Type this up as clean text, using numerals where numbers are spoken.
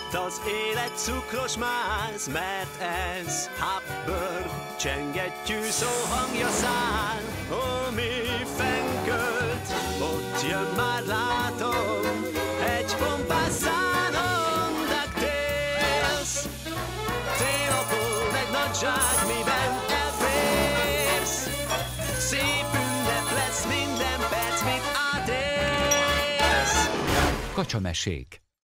Itt az élet cukros máz, mert ez Habsburg, csengettyű szó hangja száll. Ó, mi fenkölt, ott jön már látom, egy pompás szánon, DuckTales. Télapó, egy nagy zsák, miben elférsz. Szép ünnep lesz minden perc, mit átélsz. Kacsamesék.